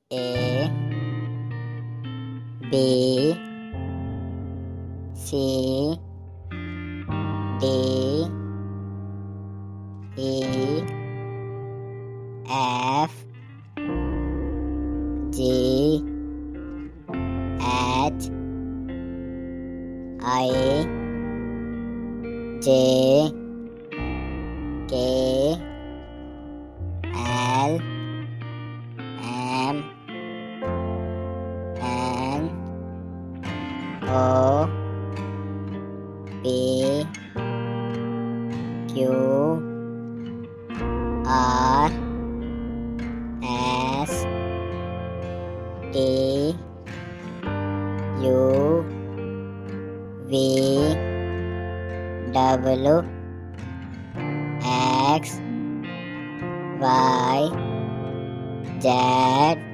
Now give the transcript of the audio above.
A B C D E F G H I J K L M N O P Q R S T U V W X Y Z